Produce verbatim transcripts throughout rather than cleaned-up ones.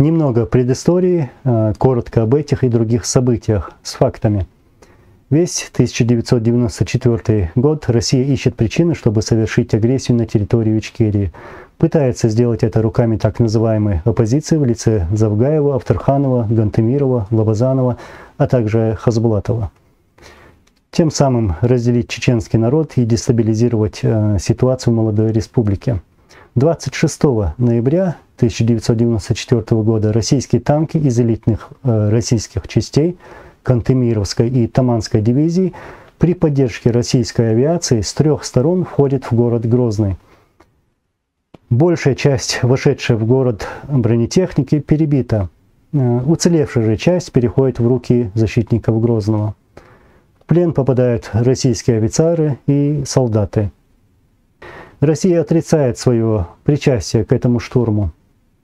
Немного предыстории, коротко об этих и других событиях с фактами. Весь тысяча девятьсот девяносто четвёртый год Россия ищет причины, чтобы совершить агрессию на территории Ичкерии. Пытается сделать это руками так называемой оппозиции в лице Завгаева, Авторханова, Гантемирова, Лобазанова, а также Хасбулатова. Тем самым разделить чеченский народ и дестабилизировать э, ситуацию в молодой республике. двадцать шестого ноября тысяча девятьсот девяносто четвёртого года российские танки из элитных э, российских частей Кантемировской и Таманской дивизий при поддержке российской авиации с трех сторон входят в город Грозный. Большая часть вошедшей в город бронетехники перебита. Уцелевшая же часть переходит в руки защитников Грозного. В плен попадают российские офицеры и солдаты. Россия отрицает свое причастие к этому штурму.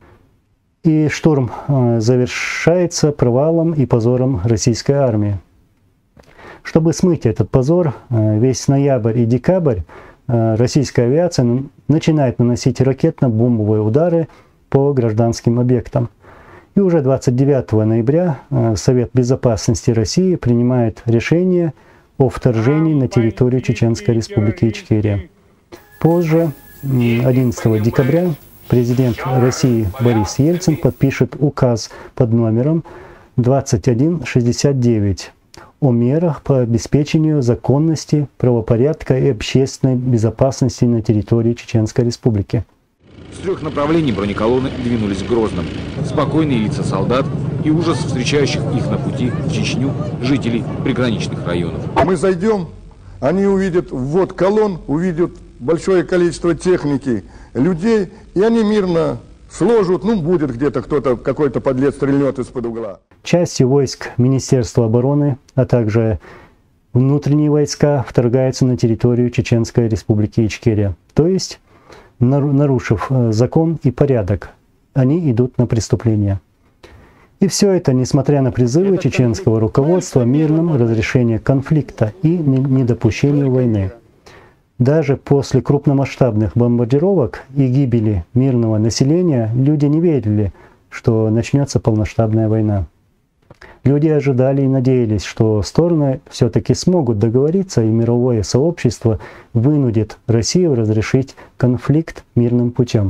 И штурм завершается провалом и позором российской армии. Чтобы смыть этот позор, весь ноябрь и декабрь российская авиация начинает наносить ракетно-бомбовые удары по гражданским объектам. И уже двадцать девятого ноября Совет Безопасности России принимает решение о вторжении на территорию Чеченской Республики Ичкерия. Позже, одиннадцатого декабря, президент России Борис Ельцин подпишет указ под номером двадцать один шестьдесят девять о мерах по обеспечению законности, правопорядка и общественной безопасности на территории Чеченской Республики. С трех направлений бронеколонны двинулись к Грозным. Спокойные лица солдат и ужас встречающих их на пути в Чечню жителей приграничных районов. Мы зайдем, они увидят ввод колонн, увидят большое количество техники, людей, и они мирно сложат, ну будет где-то кто-то, какой-то подлец стрельнет из-под угла. Частью войск Министерства обороны, а также внутренние войска вторгаются на территорию Чеченской Республики Ичкерия. То есть, нарушив закон и порядок, они идут на преступление. И все это, несмотря на призывы чеченского руководства о мирном разрешении конфликта и недопущению войны. Даже после крупномасштабных бомбардировок и гибели мирного населения люди не верили, что начнется полномасштабная война. Люди ожидали и надеялись, что стороны все-таки смогут договориться, и мировое сообщество вынудит Россию разрешить конфликт мирным путем.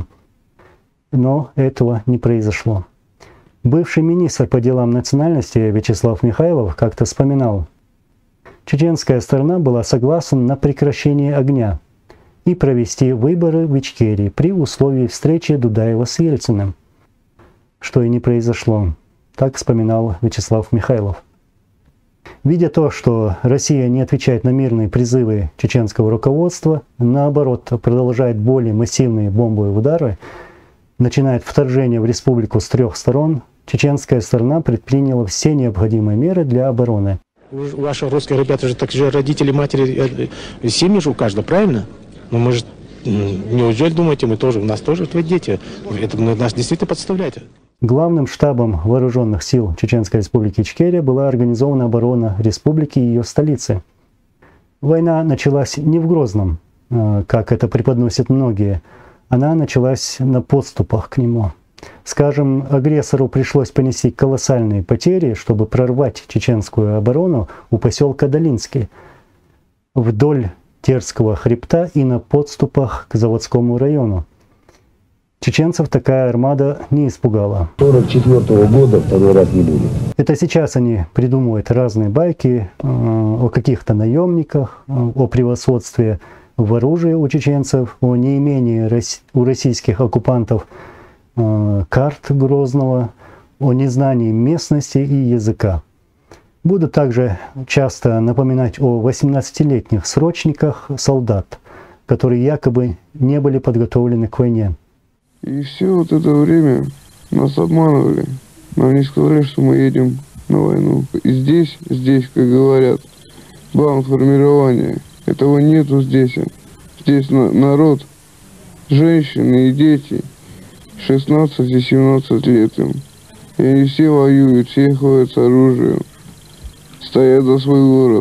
Но этого не произошло. Бывший министр по делам национальности Вячеслав Михайлов как-то вспоминал: чеченская сторона была согласна на прекращение огня и провести выборы в Ичкерии при условии встречи Дудаева с Ельциным, что и не произошло. Так вспоминал Вячеслав Михайлов. Видя то, что Россия не отвечает на мирные призывы чеченского руководства, наоборот, продолжает более массивные бомбовые удары, начинает вторжение в республику с трех сторон, чеченская сторона предприняла все необходимые меры для обороны. У ваших русских ребят же так же родители, матери, семьи же у каждого, правильно? Но мы же, неужели думаете, мы тоже, у нас тоже твои дети? Это нас действительно подставляете. Главным штабом вооруженных сил Чеченской Республики Ичкерия была организована оборона республики и ее столицы. Война началась не в Грозном, как это преподносят многие. Она началась на подступах к нему. Скажем, агрессору пришлось понести колоссальные потери, чтобы прорвать чеченскую оборону у поселка Долинский вдоль Терского хребта и на подступах к Заводскому району. Чеченцев такая армада не испугала. сорок четвёртого года второй раз не будет. Это сейчас они придумывают разные байки э, о каких-то наемниках, э, о превосходстве в оружии у чеченцев, о неимении рос у российских оккупантов э, карт Грозного, о незнании местности и языка. Будут также часто напоминать о восемнадцатилетних срочниках солдат, которые якобы не были подготовлены к войне. И все вот это время нас обманывали. Нам не сказали, что мы едем на войну. И здесь, здесь, как говорят, бандформирование. Этого нету здесь. Здесь на народ, женщины и дети, шестнадцать и семнадцать лет им. И они все воюют, все ходят с оружием, стоят за свой город.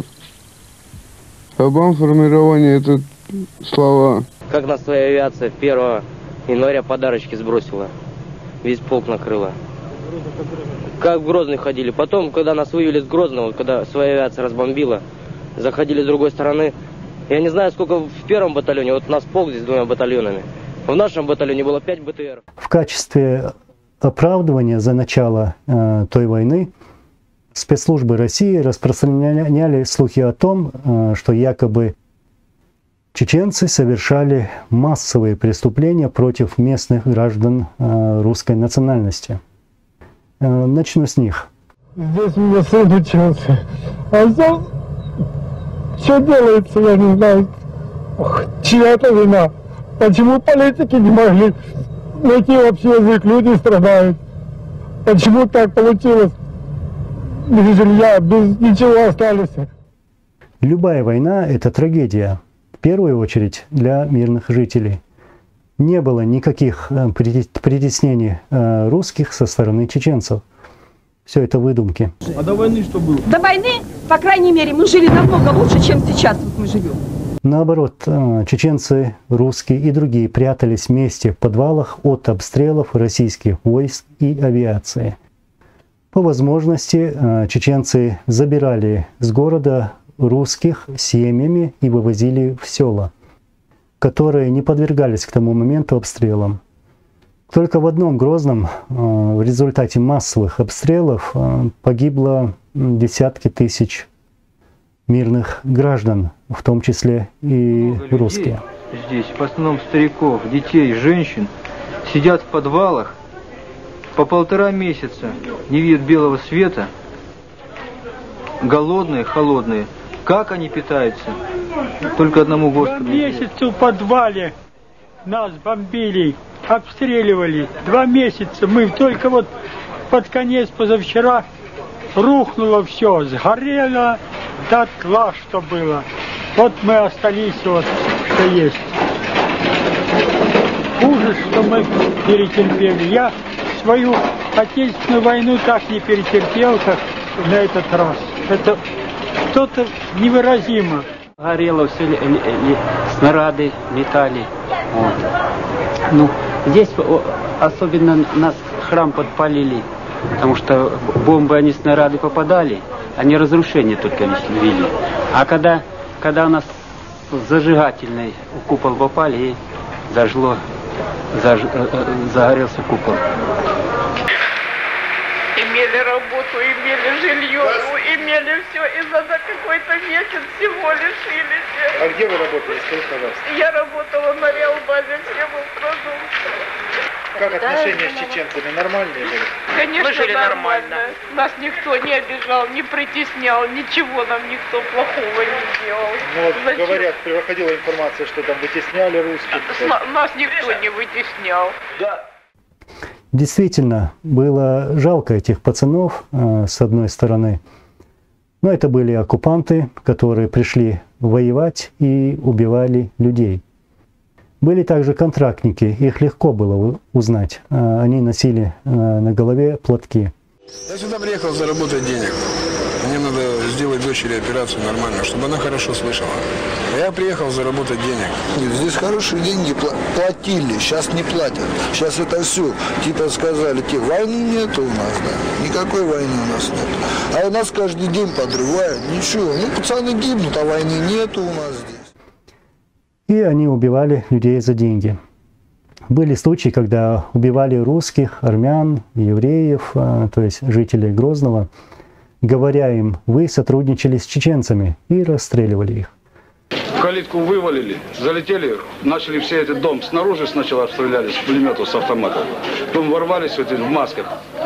А бандформирование — это слова. Как нас твоя авиация первого января подарочки сбросила, весь полк накрыла. Как в Грозный ходили. Потом, когда нас вывели с Грозного, когда своя авиация разбомбила, заходили с другой стороны. Я не знаю, сколько в первом батальоне, вот у нас полк здесь двумя батальонами. В нашем батальоне было пять бэ тэ эр. В качестве оправдывания за начало э, той войны спецслужбы России распространяли слухи о том, э, что якобы чеченцы совершали массовые преступления против местных граждан э, русской национальности. Э, начну с них. Здесь у меня сын учился, а здесь что делается, я не знаю. Ох, чья это вина? Почему политики не могли найти общий язык? Люди страдают. Почему так получилось? Без жилья, без ничего остались. Любая война – это трагедия. В первую очередь для мирных жителей. Не было никаких притеснений русских со стороны чеченцев. Все это выдумки. А до войны что было? До войны, по крайней мере, мы жили намного лучше, чем сейчас вот мы живем. Наоборот, чеченцы, русские и другие прятались вместе в подвалах от обстрелов российских войск и авиации. По возможности чеченцы забирали с города русских семьями и вывозили в села, которые не подвергались к тому моменту обстрелам. Только в одном Грозном в результате массовых обстрелов погибло десятки тысяч мирных граждан, в том числе и русские. Здесь, в основном стариков, детей, женщин, сидят в подвалах по полтора месяца, не видят белого света, голодные, холодные. Как они питаются? Только одному Господу. Два месяца в подвале нас бомбили, обстреливали. Два месяца мы только вот под конец позавчера рухнуло все, сгорело дотла, что было. Вот мы остались, вот что есть. Ужас, что мы перетерпели. Я свою отечественную войну так не перетерпел, как на этот раз. Это что-то невыразимо. Горело все, снаряды летали. Вот. Ну, здесь особенно нас храм подпалили, потому что бомбы, они снаряды попадали, они разрушения только лишь вели. А когда, когда у нас зажигательный купол попали, и зажгло, заж, загорелся купол. Имели работу, имели жилье, ну, имели все, и за, за какой-то месяц всего лишились. А где вы работали, скажите, пожалуйста? Я работала на реалбазе хлебопродукта. Как отношения с чеченцами? Нормальные были? Конечно, нормально. Нас никто не обижал, не притеснял, ничего нам никто плохого не делал. Ну, вот, говорят, приходила информация, что там вытесняли русских. Нас никто не вытеснял. Да. Действительно, было жалко этих пацанов, э, с одной стороны. Но это были оккупанты, которые пришли воевать и убивали людей. Были также контрактники, их легко было узнать. Э, они носили э, на голове платки. Я сюда приехал заработать денег. Мне надо сделать дочери операцию нормально, чтобы она хорошо слышала. Я приехал заработать денег. Здесь хорошие деньги платили, сейчас не платят. Сейчас это все, типа сказали, типа, войны нет у нас, да, никакой войны у нас нет. А у нас каждый день подрывают, ничего, ну пацаны гибнут, а войны нет у нас здесь. И они убивали людей за деньги. Были случаи, когда убивали русских, армян, евреев, то есть жителей Грозного, говоря им, вы сотрудничали с чеченцами, и расстреливали их. Калитку вывалили, залетели, начали все этот дом снаружи сначала обстреляли с пулеметов, с автоматов. Потом ворвались в, эти, в масках.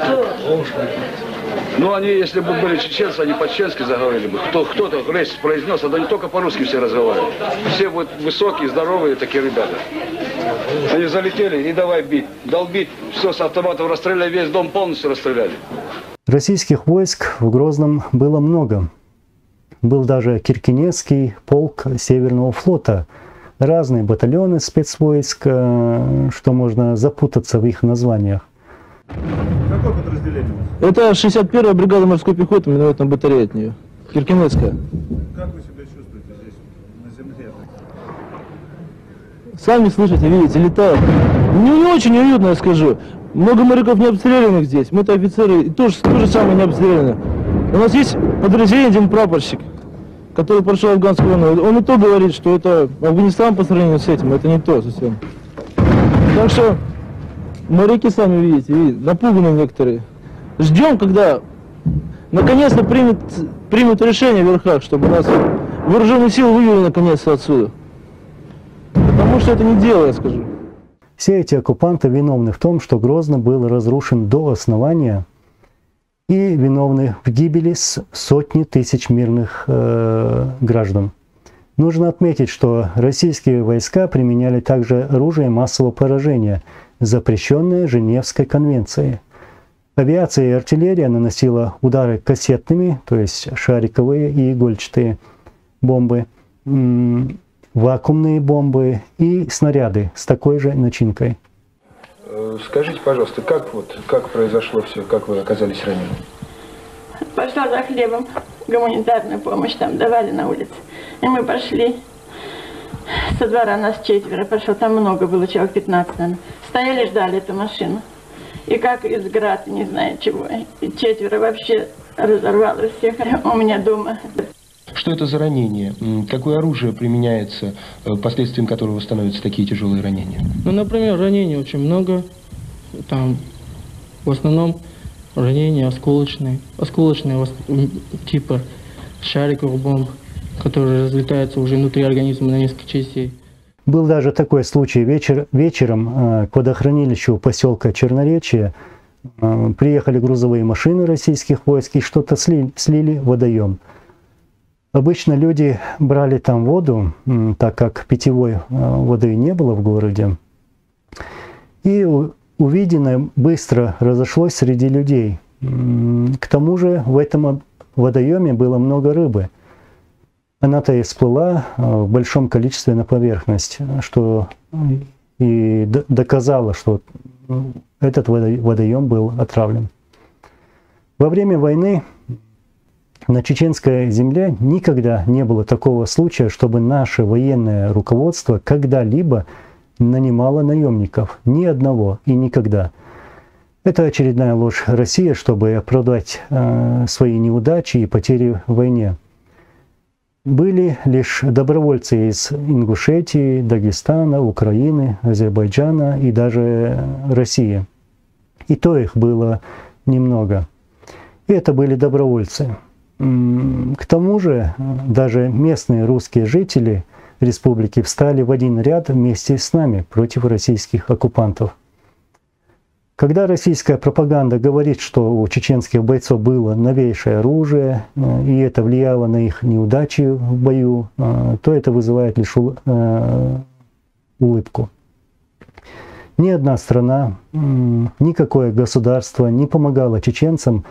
Ну, они, если бы были чеченцы, они по-чеченски заговорили бы. Кто, кто-то речь произнес, а да не только по-русски все разговаривают. Все вот высокие, здоровые такие ребята. Они залетели и давай бить, долбить, все с автоматов расстреляли, весь дом полностью расстреляли. Российских войск в Грозном было много. Был даже Киркинесский полк Северного флота. Разные батальоны спецвойск, что можно запутаться в их названиях. Какое подразделение? Это шестьдесят первая бригада морской пехоты, минометная батарея от нее. Киркинесская. Как вы себя чувствуете здесь, на земле? Сами слышите, видите, летают. Не, не очень уютно, я скажу. Много моряков не обстрелянных здесь. Мы-то офицеры тоже, тоже самое не обстреляны. У нас есть подразделение, один прапорщик, который прошел афганскую войну. Он и то говорит, что это Афганистан по сравнению с этим, это не то совсем. Так что моряки сами видите, видите, напуганы некоторые. Ждем, когда наконец-то примет, примут решение в верхах, чтобы нас вооруженные силы вывели наконец-то отсюда. Потому что это не дело, я скажу. Все эти оккупанты виновны в том, что Грозный был разрушен до основания, и виновны в гибели сотни тысяч мирных э, граждан. Нужно отметить, что российские войска применяли также оружие массового поражения, запрещенное Женевской конвенцией. Авиация и артиллерия наносила удары кассетными, то есть шариковые и игольчатые бомбы, вакуумные бомбы и снаряды с такой же начинкой. Скажите, пожалуйста, как вот как произошло все, как вы оказались ранены? Пошла за хлебом, гуманитарную помощь там давали на улице. И мы пошли. Со двора нас четверо пошло, там много было, человек пятнадцать, наверное. Стояли, ждали эту машину. И как из града, не знаю чего. И четверо вообще разорвало всех у меня дома. Что это за ранение? Какое оружие применяется, последствием которого становятся такие тяжелые ранения? Ну, например, ранений очень много. Там в основном ранения осколочные. Осколочные типа шариковых бомб, которые разлетаются уже внутри организма на несколько частей. Был даже такой случай вечер, вечером к водохранилищу поселка Черноречье. Приехали грузовые машины российских войск и что-то слили, слили в водоем. Обычно люди брали там воду, так как питьевой воды не было в городе. И увиденное быстро разошлось среди людей. К тому же в этом водоеме было много рыбы. Она-то и всплыла в большом количестве на поверхность, что и доказало, что этот водоем был отравлен. Во время войны на чеченской земле никогда не было такого случая, чтобы наше военное руководство когда-либо нанимало наемников. Ни одного и никогда. Это очередная ложь России, чтобы оправдать э, свои неудачи и потери в войне. Были лишь добровольцы из Ингушетии, Дагестана, Украины, Азербайджана и даже России. И то их было немного. И это были добровольцы. К тому же даже местные русские жители республики встали в один ряд вместе с нами против российских оккупантов. Когда российская пропаганда говорит, что у чеченских бойцов было новейшее оружие, и это влияло на их неудачи в бою, то это вызывает лишь улыбку. Ни одна страна, никакое государство не помогало чеченцам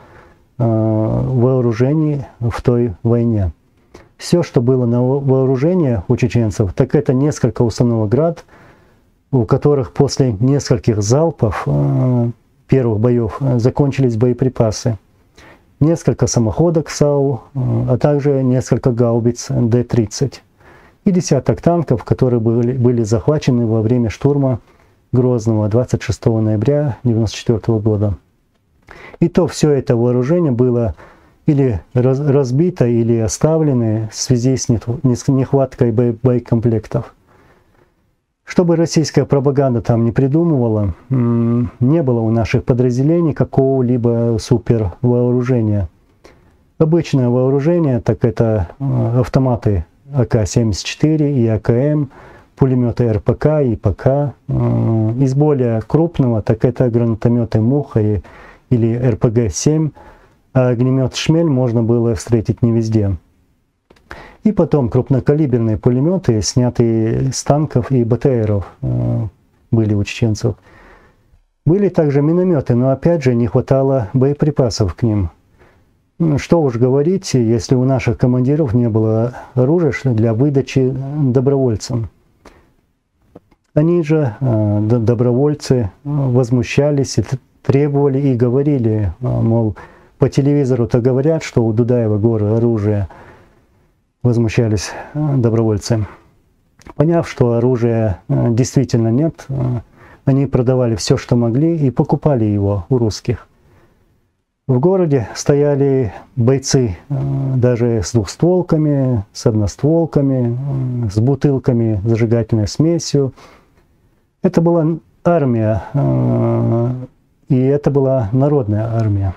в вооружении в той войне. Все, что было на вооружении у чеченцев, так это несколько установок «Град», у которых после нескольких залпов первых боев закончились боеприпасы, несколько самоходок САУ, а также несколько гаубиц Д тридцать и десяток танков, которые были, были захвачены во время штурма Грозного двадцать шестого ноября тысяча девятьсот девяносто четвёртого года. И то все это вооружение было или разбито, или оставлено в связи с нехваткой боекомплектов. Что бы российская пропаганда там не придумывала, не было у наших подразделений какого-либо супервооружения. Обычное вооружение, так это автоматы А К семьдесят четыре и А К М, пулеметы Р П К и П К. Из более крупного, так это гранатометы Муха или Р П Г семь, а огнемет Шмель можно было встретить не везде. И потом крупнокалиберные пулеметы, снятые с танков и Б Т Ров, были у чеченцев. Были также минометы, но опять же не хватало боеприпасов к ним. Что уж говорить, если у наших командиров не было оружия для выдачи добровольцам. Они же, добровольцы, возмущались и требовали и говорили, мол, по телевизору-то говорят, что у Дудаева горы оружия. Возмущались добровольцы. Поняв, что оружия действительно нет, Они продавали все, что могли, и покупали его у русских. В городе стояли бойцы даже с двухстволками, с одностволками, с бутылками с зажигательной смесью. Это была армия, и это была народная армия.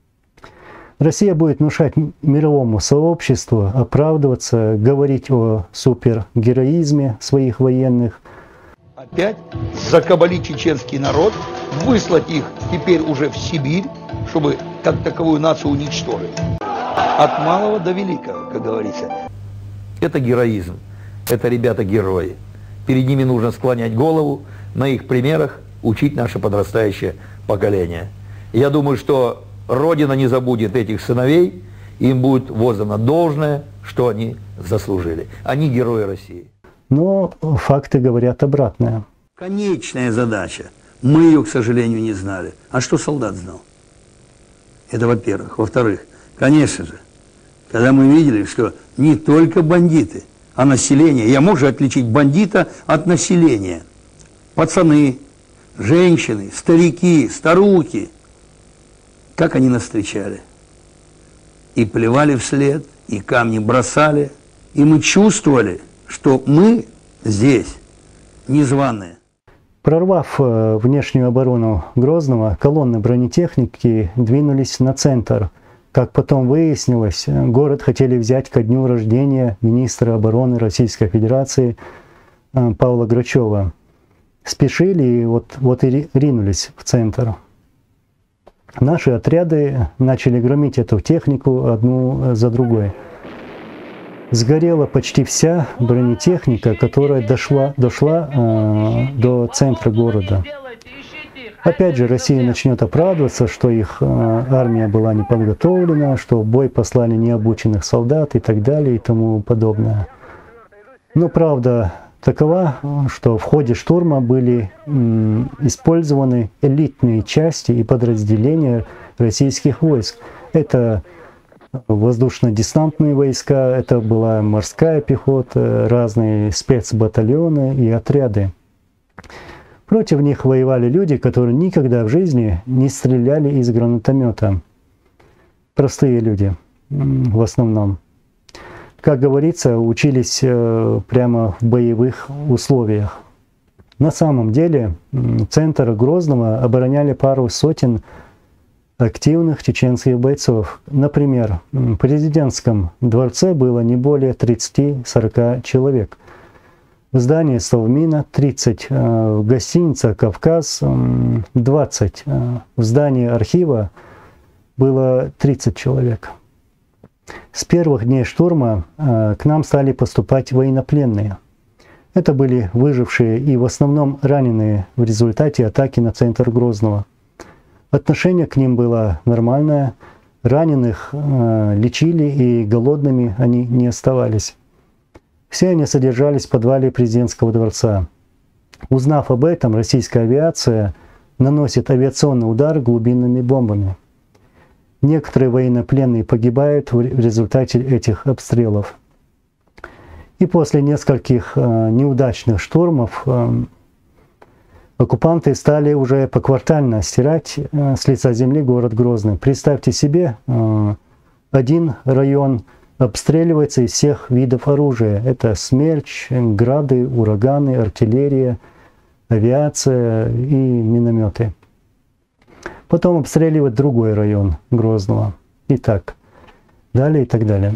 Россия будет внушать мировому сообществу, оправдываться, говорить о супергероизме своих военных. Опять закабалить чеченский народ, выслать их теперь уже в Сибирь, чтобы как таковую нацию уничтожить. От малого до великого, как говорится. Это героизм, это ребята-герои. Перед ними нужно склонять голову, на их примерах учить наше подрастающее поколение. Я думаю, что Родина не забудет этих сыновей, им будет воздано должное, что они заслужили. Они герои России. Но факты говорят обратное. Конечная задача. Мы ее, к сожалению, не знали. А что солдат знал? Это во-первых. Во-вторых, конечно же, когда мы видели, что не только бандиты, а население, я могу отличить бандита от населения. Пацаны, женщины, старики, старухи. Как они нас встречали? И плевали вслед, и камни бросали. И мы чувствовали, что мы здесь незваные. Прорвав внешнюю оборону Грозного, колонны бронетехники двинулись на центр. Как потом выяснилось, город хотели взять ко дню рождения министра обороны Российской Федерации Павла Грачева. Спешили и вот, вот и ринулись в центр. Наши отряды начали громить эту технику одну за другой. Сгорела почти вся бронетехника, которая дошла, дошла э, до центра города. Опять же, Россия начнет оправдываться, что их э, армия была не подготовлена, что в бой послали необученных солдат и так далее и тому подобное. Но правда такова, что в ходе штурма были э, использованы элитные части и подразделения российских войск. Это воздушно-десантные войска, это была морская пехота, разные спецбатальоны и отряды. Против них воевали люди, которые никогда в жизни не стреляли из гранатомета. Простые люди в основном. Как говорится, учились прямо в боевых условиях. На самом деле центр Грозного обороняли пару сотен активных чеченских бойцов. Например, в президентском дворце было не более тридцати-сорока человек. В здании Совмина тридцать, в гостинице «Кавказ» двадцать, в здании архива было тридцать человек. С первых дней штурма к нам стали поступать военнопленные. Это были выжившие и в основном раненые в результате атаки на центр Грозного. Отношение к ним было нормальное, раненых э, лечили и голодными они не оставались. Все они содержались в подвале президентского дворца. Узнав об этом, российская авиация наносит авиационный удар глубинными бомбами. Некоторые военнопленные погибают в результате этих обстрелов. И после нескольких э, неудачных штурмов э, оккупанты стали уже поквартально стирать э, с лица земли город Грозный. Представьте себе, э, один район обстреливается из всех видов оружия. Это смерч, грады, ураганы, артиллерия, авиация и минометы. Потом обстреливать другой район Грозного. И так далее и так далее.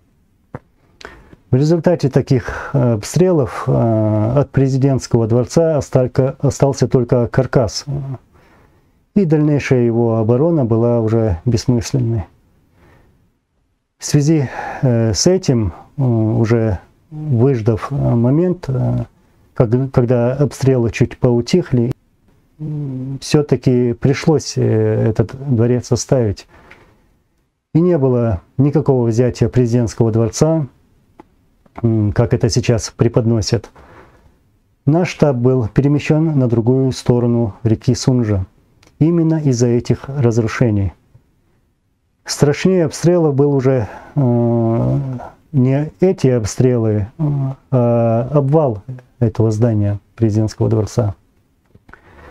В результате таких обстрелов от президентского дворца остался только каркас. И дальнейшая его оборона была уже бессмысленной. В связи с этим, уже выждав момент, когда обстрелы чуть поутихли, все-таки пришлось этот дворец оставить. И не было никакого взятия президентского дворца, как это сейчас преподносят. Наш штаб был перемещен на другую сторону реки Сунжа. Именно из-за этих разрушений. Страшнее обстрелов был уже э, не эти обстрелы, а обвал этого здания президентского дворца.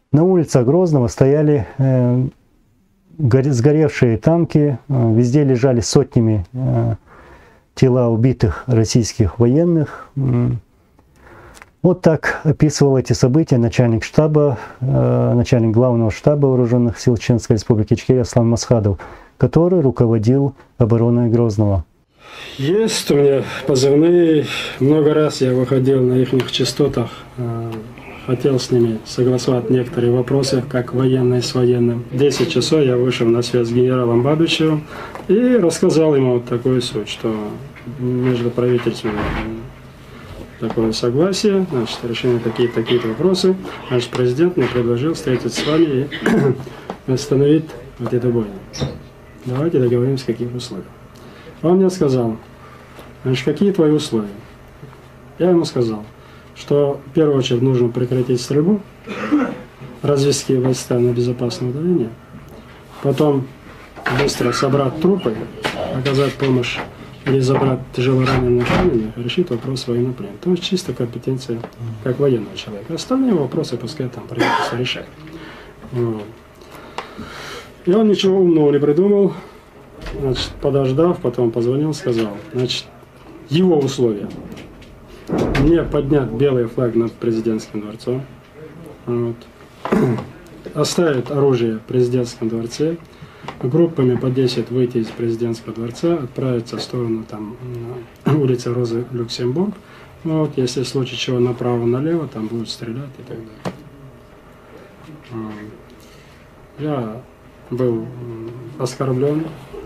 На улицах Грозного стояли э, сгоревшие танки, э, везде лежали сотнями э, тела убитых российских военных. Вот так описывал эти события начальник штаба, э, начальник главного штаба Вооруженных сил Чеченской Республики Ичкерия Аслан Масхадов, который руководил обороной Грозного. Есть у меня позывные. Много раз я выходил на их частотах, э, хотел с ними согласовать некоторые вопросы, как военный с военным. десять часов я вышел на связь с генералом Бабичевым и рассказал ему вот такую суть, что между правительствами такое согласие, значит, решение такие-то такие вопросы. Наш президент мне предложил встретиться с вами и остановить вот эту бойню. Давайте договоримся, каких условий. Он мне сказал, значит, какие твои условия? Я ему сказал, что в первую очередь нужно прекратить стрельбу, развести войска на безопасное удаление, потом быстро собрать трупы, оказать помощь или забрать тяжело раненых раненых, решить вопрос военноплена. То есть чисто компетенция как военного человека. Остальные вопросы пускай там правительство решает. Вот. И он ничего умного не придумал. Значит, подождав, потом позвонил, сказал, значит, его условия. Мне поднять белый флаг над президентским дворцом, вот. Оставить оружие в президентском дворце, группами по десять выйти из президентского дворца, отправиться в сторону там, улицы Розы Люксембург. Вот, если в случае чего направо-налево, там будут стрелять и так далее. Я был оскорблен,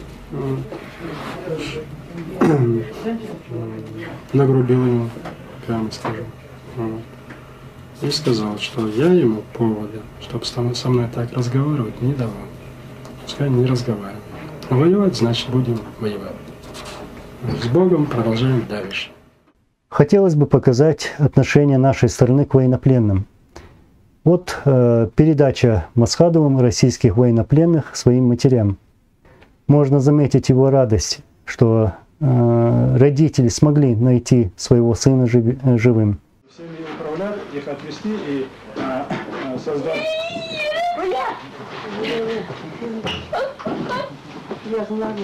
нагрубил ему, прямо скажу. Вот. И сказал, что я ему повода, чтобы со мной так разговаривать, не давал. Пускай не разговариваем. Воевать, значит, будем воевать. С Богом продолжаем дальше. Хотелось бы показать отношение нашей стороны к военнопленным. Вот э, передача Масхадовым российских военнопленных своим матерям. Можно заметить его радость, что э, родители смогли найти своего сына жив, живым. Всеми управлять, их отвести и э, э, создать... Я знаю.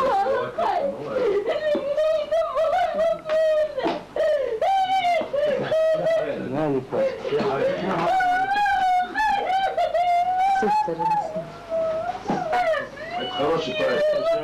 Хороший парень.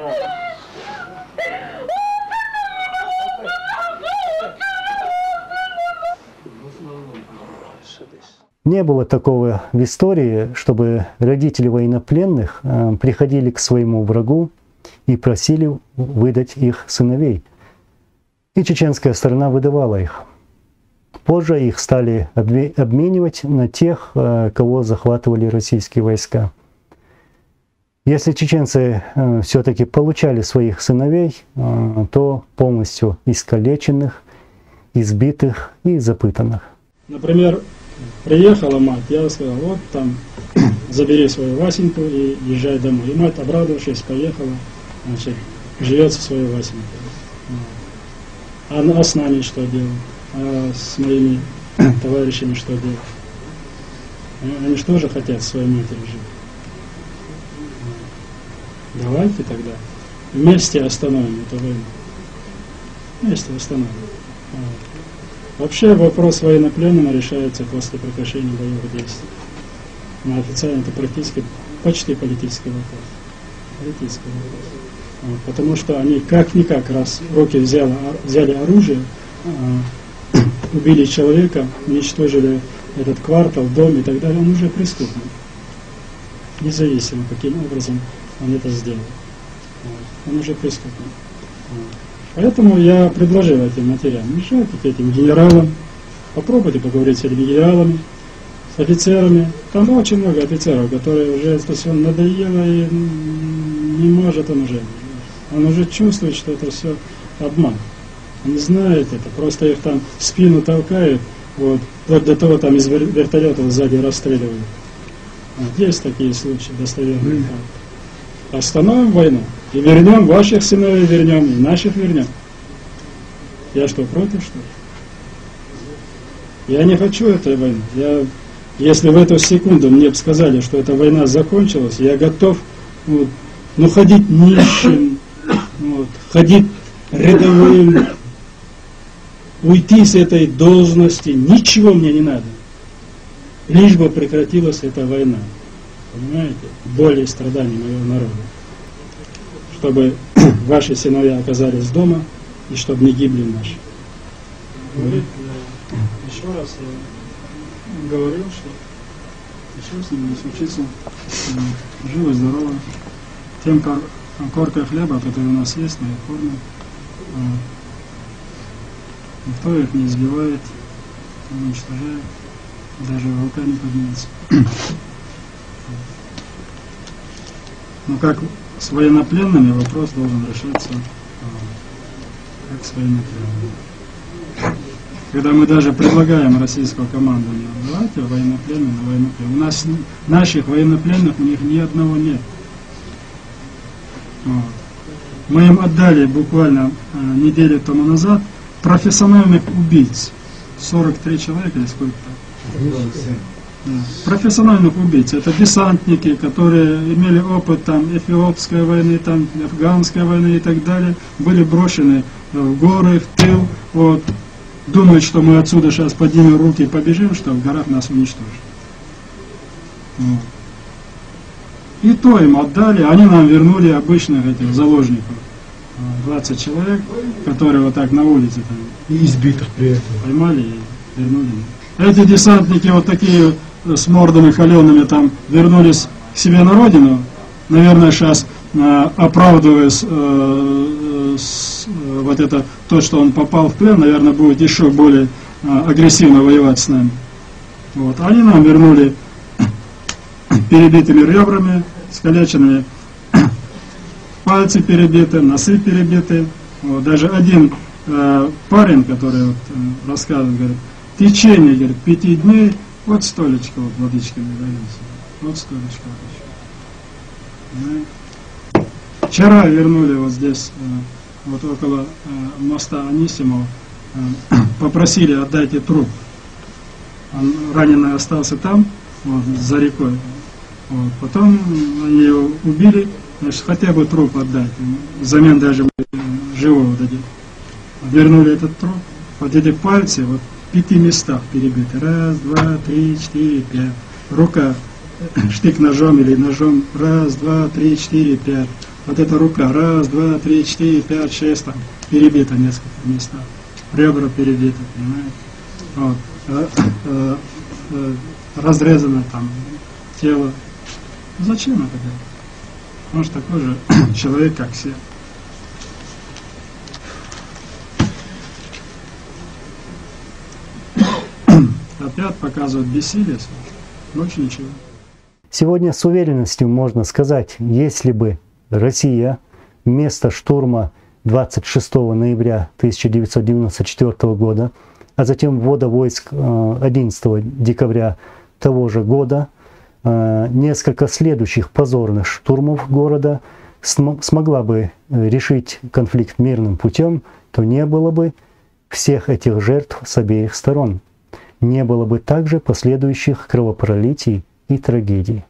Не было такого в истории, чтобы родители военнопленных э, приходили к своему врагу и просили выдать их сыновей. И чеченская сторона выдавала их. Позже их стали обменивать на тех, э, кого захватывали российские войска. Если чеченцы э, все-таки получали своих сыновей, э, то полностью искалеченных, избитых и запытанных. Например, приехала мать, я сказал, вот там, забери свою Васеньку и езжай домой. И мать, обрадовавшись, поехала, значит, живет со своей Васенькой. А, а с нами что делать? А с моими товарищами что делать? Они же тоже хотят своей матери жить. Давайте тогда вместе остановим эту войну. Вместе остановим. Вообще вопрос военнопленного решается после прекращения боевых действий. Но официально это практически почти политический вопрос. Политический вопрос. Вот, потому что они как-никак, раз в руки взяли, взяли оружие, э, убили человека, уничтожили этот квартал, дом и так далее, он уже преступник. Независимо, каким образом он это сделал. Вот, он уже преступник. Вот. Поэтому я предложил этим матерям, мешайте этим генералам, попробуйте поговорить с этими генералами, с офицерами. Там очень много офицеров, которые уже это все надоело и не может он уже. Он уже чувствует, что это все обман. Он знает это, просто их там в спину толкают, вот, вплоть до того там из вертолета сзади расстреливают. Вот, есть такие случаи достоверные. Остановим войну и вернем ваших сыновей, вернем, и наших вернем. Я что, против, что ли? Я не хочу этой войны. Я Если в эту секунду мне бы сказали, что эта война закончилась, я готов вот, ну, ходить нищим, вот, ходить рядовым, уйти с этой должности, ничего мне не надо. Лишь бы прекратилась эта война. Понимаете? Боль и страдания моего народа. Чтобы ваши сыновья оказались дома, и чтобы не гибли наши. Говорит, еще раз я говорил, что еще с ним учиться живо, здорово. Тем кор коркой хлеба, который у нас есть, мы их кормим. Никто их не избивает, не уничтожает, даже рука не поднимется. Но как с военнопленными вопрос должен решаться как с военнопленными. Когда мы даже предлагаем российского командования, давайте военнопленных на военнопленных. У нас наших военнопленных, у них ни одного нет. Вот. Мы им отдали буквально э, неделю тому назад профессиональных убийц. сорок три человека или сколько-то. Да. Профессиональных убийц. Это десантники, которые имели опыт там эфиопской войны, там афганской войны и так далее, были брошены в горы, в тыл. Вот. Думают, что мы отсюда сейчас поднимем руки и побежим, что в горах нас уничтожат. Вот. И то им отдали, они нам вернули обычных этих заложников. двадцать человек, которые вот так на улице там, и избитых при этом поймали и вернули. Эти десантники вот такие с мордами холеными там вернулись к себе на родину, наверное, сейчас э, оправдываясь э, с, э, вот это то, что он попал в плен, наверное, будет еще более э, агрессивно воевать с нами. Вот. Они нам вернули перебитыми ребрами, скалеченными, пальцы перебиты, носы перебиты. Вот. Даже один э, парень, который вот, э, рассказывал, говорит, в течение говорит, пяти дней вот столечко вот, водички нагрелся. Вот столечко водички. Вчера вернули вот здесь, э, вот около э, моста Анисимова, э, попросили отдайте труп. Он раненый остался там, вот, за рекой. Вот. Потом они его убили, значит, хотя бы труп отдать, взамен даже живого дадим. Вернули этот труп, вот эти пальцы, вот в пяти местах перебиты. Раз, два, три, четыре, пять. Рука, штык ножом или ножом, раз, два, три, четыре, пять. Вот эта рука, раз, два, три, четыре, пять, шесть, там, перебита в нескольких местах. Ребра перебиты, понимаете? Вот. Э, э, э, разрезано там тело. Зачем это делать? Может, такой же человек, как все. Опять показывают бессилие, больше ничего. Сегодня с уверенностью можно сказать, если бы Россия вместо штурма двадцать шестого ноября тысяча девятьсот девяносто четвёртого года, а затем ввода войск одиннадцатого декабря того же года, несколько следующих позорных штурмов города смогла бы решить конфликт мирным путем, то не было бы всех этих жертв с обеих сторон. Не было бы также последующих кровопролитий и трагедий.